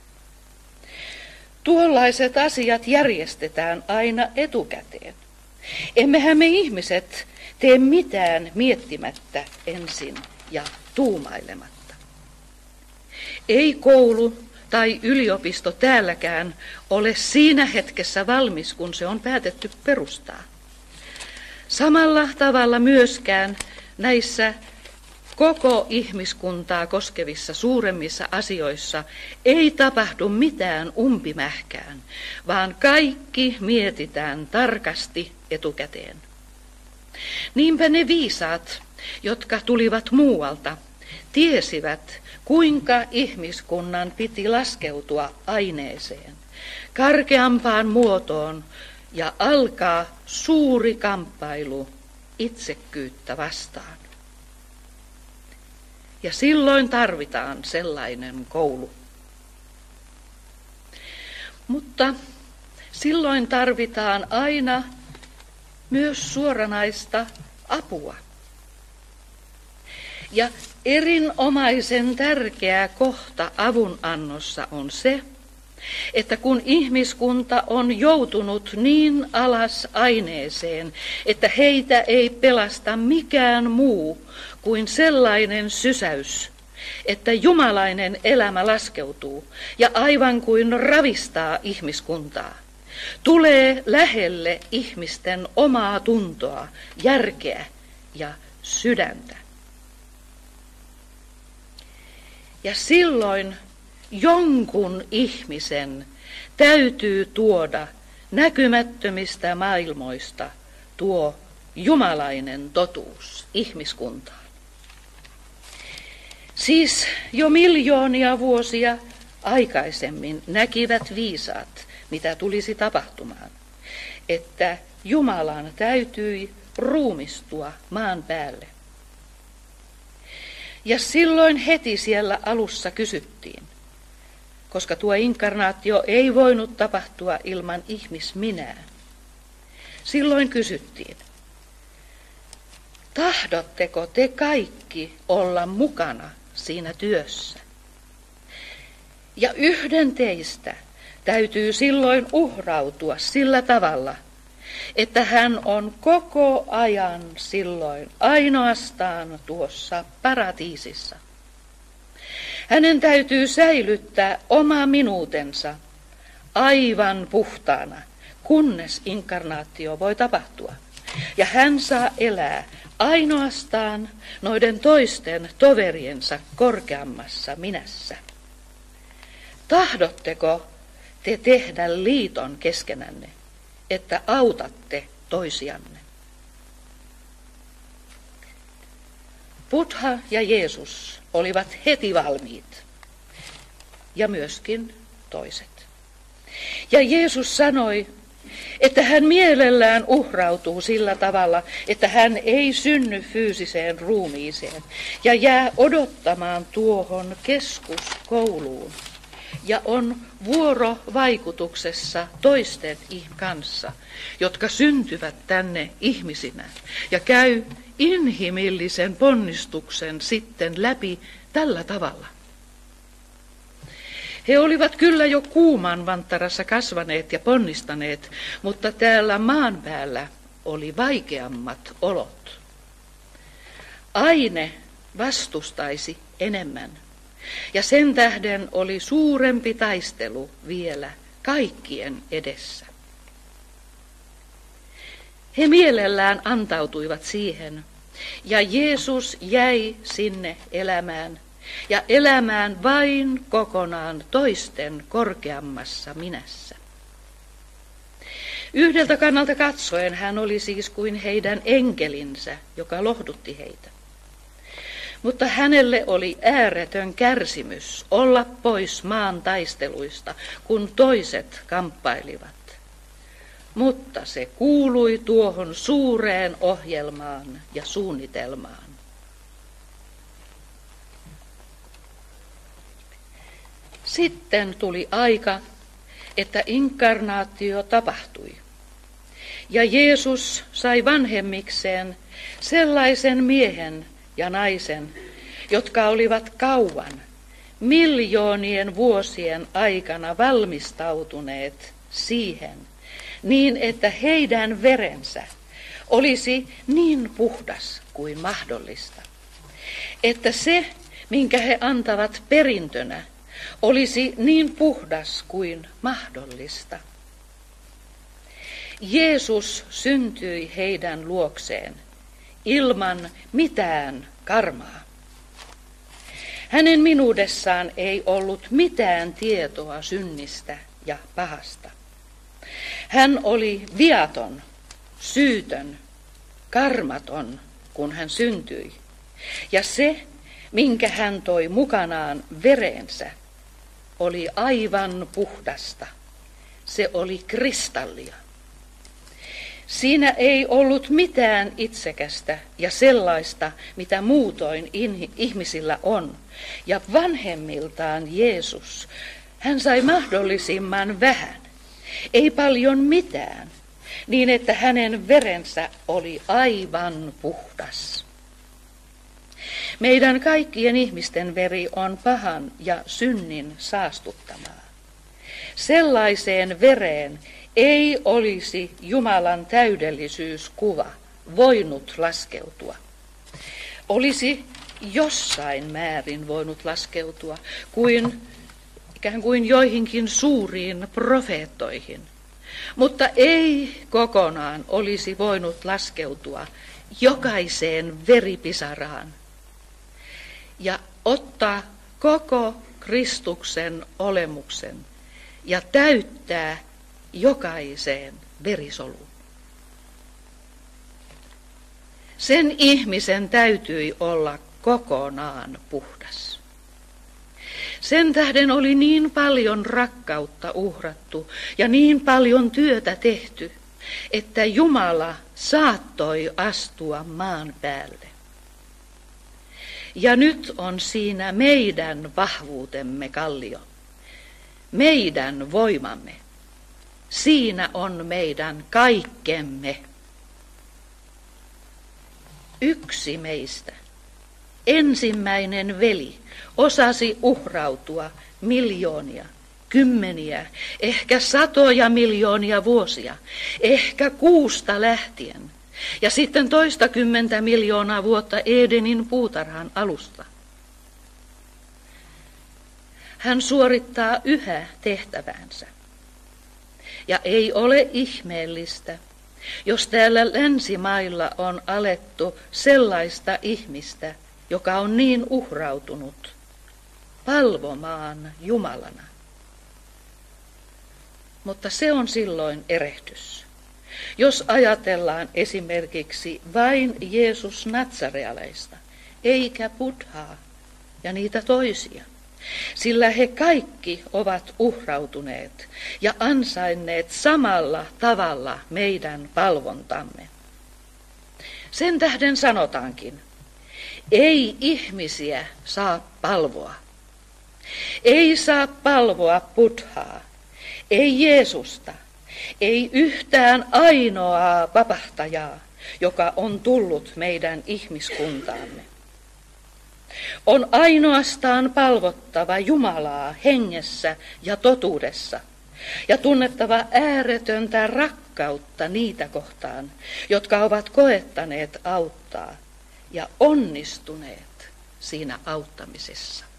Speaker 1: Tuollaiset asiat järjestetään aina etukäteen. Emmehän me ihmiset tee mitään miettimättä ensin ja tuumailematta. Ei koulu tai yliopisto täälläkään ole siinä hetkessä valmis, kun se on päätetty perustaa. Samalla tavalla myöskään näissä koko ihmiskuntaa koskevissa suuremmissa asioissa ei tapahdu mitään umpimähkään, vaan kaikki mietitään tarkasti etukäteen. Niinpä ne viisaat, jotka tulivat muualta, tiesivät, kuinka ihmiskunnan piti laskeutua aineeseen, karkeampaan muotoon ja alkaa suuri kamppailu itsekkyyttä vastaan. Ja silloin tarvitaan sellainen koulu. Mutta silloin tarvitaan aina myös suoranaista apua. Ja erinomaisen tärkeä kohta avunannossa on se, että kun ihmiskunta on joutunut niin alas aineeseen, että heitä ei pelasta mikään muu kuin sellainen sysäys, että jumalainen elämä laskeutuu ja aivan kuin ravistaa ihmiskuntaa, tulee lähelle ihmisten omaa tuntoa, järkeä ja sydäntä. Ja silloin jonkun ihmisen täytyy tuoda näkymättömistä maailmoista tuo jumalainen totuus ihmiskuntaan. Siis jo miljoonia vuosia aikaisemmin näkivät viisaat, mitä tulisi tapahtumaan, että Jumalan täytyi ruumistua maan päälle. Ja silloin heti siellä alussa kysyttiin, koska tuo inkarnaatio ei voinut tapahtua ilman ihmisminää. Silloin kysyttiin, tahdotteko te kaikki olla mukana siinä työssä? Ja yhden teistä täytyy silloin uhrautua sillä tavalla, että hän on koko ajan silloin ainoastaan tuossa paratiisissa. Hänen täytyy säilyttää oma minuutensa aivan puhtaana, kunnes inkarnaatio voi tapahtua. Ja hän saa elää ainoastaan noiden toisten toveriensa korkeammassa minässä. Tahdotteko te tehdä liiton keskenänne, että autatte toisianne? Buddha ja Jeesus olivat heti valmiit, ja myöskin toiset. Ja Jeesus sanoi, että hän mielellään uhrautuu sillä tavalla, että hän ei synny fyysiseen ruumiiseen ja jää odottamaan tuohon keskuskouluun ja on vuorovaikutuksessa toisten kanssa, jotka syntyvät tänne ihmisinä ja käy inhimillisen ponnistuksen sitten läpi tällä tavalla. He olivat kyllä jo kuuman vanttarassa kasvaneet ja ponnistaneet, mutta täällä maan päällä oli vaikeammat olot. Aine vastustaisi enemmän, ja sen tähden oli suurempi taistelu vielä kaikkien edessä. He mielellään antautuivat siihen, ja Jeesus jäi sinne elämään, ja elämään vain kokonaan toisten korkeammassa minässä. Yhdeltä kannalta katsoen hän oli siis kuin heidän enkelinsä, joka lohdutti heitä. Mutta hänelle oli ääretön kärsimys olla pois maan taisteluista, kun toiset kamppailivat. Mutta se kuului tuohon suureen ohjelmaan ja suunnitelmaan. Sitten tuli aika, että inkarnaatio tapahtui. Ja Jeesus sai vanhemmikseen sellaisen miehen ja naisen, jotka olivat kauan, miljoonien vuosien aikana valmistautuneet siihen, niin että heidän verensä olisi niin puhdas kuin mahdollista. Että se, minkä he antavat perintönä, olisi niin puhdas kuin mahdollista. Jeesus syntyi heidän luokseen ilman mitään karmaa. Hänen minuudessaan ei ollut mitään tietoa synnistä ja pahasta. Hän oli viaton, syytön, karmaton, kun hän syntyi. Ja se, minkä hän toi mukanaan vereensä, oli aivan puhdasta. Se oli kristallia. Siinä ei ollut mitään itsekästä ja sellaista, mitä muutoin ihmisillä on. Ja vanhemmiltaan Jeesus, hän sai mahdollisimman vähän. ei paljon mitään, niin että hänen verensä oli aivan puhdas. Meidän kaikkien ihmisten veri on pahan ja synnin saastuttamaa. Sellaiseen vereen ei olisi Jumalan täydellisyyskuva voinut laskeutua. Olisi jossain määrin voinut laskeutua ikään kuin joihinkin suuriin profeettoihin, mutta ei kokonaan olisi voinut laskeutua jokaiseen veripisaraan ja ottaa koko Kristuksen olemuksen ja täyttää jokaiseen verisoluun. Sen ihmisen täytyi olla kokonaan puhdas. Sen tähden oli niin paljon rakkautta uhrattu ja niin paljon työtä tehty, että Jumala saattoi astua maan päälle. Ja nyt on siinä meidän vahvuutemme kallio, meidän voimamme. Siinä on meidän kaikkemme. Yksi meistä, ensimmäinen veli, osasi uhrautua miljoonia, kymmeniä, ehkä satoja miljoonia vuosia, ehkä kuusta lähtien, ja sitten 20 miljoonaa vuotta Edenin puutarhan alusta. Hän suorittaa yhä tehtävänsä. Ja ei ole ihmeellistä, jos täällä länsimailla on alettu sellaista ihmistä, joka on niin uhrautunut, palvomaan Jumalana. Mutta se on silloin erehdys. Jos ajatellaan esimerkiksi vain Jeesus Natsarealaista, eikä Buddhaa ja niitä toisia, sillä he kaikki ovat uhrautuneet ja ansainneet samalla tavalla meidän palvontamme. Sen tähden sanotaankin, ei ihmisiä saa palvoa. Ei saa palvoa Buddhaa, ei Jeesusta, ei yhtään ainoaa vapahtajaa, joka on tullut meidän ihmiskuntaamme. On ainoastaan palvottava Jumalaa hengessä ja totuudessa ja tunnettava ääretöntä rakkautta niitä kohtaan, jotka ovat koettaneet auttaa ja onnistuneet siinä auttamisessa.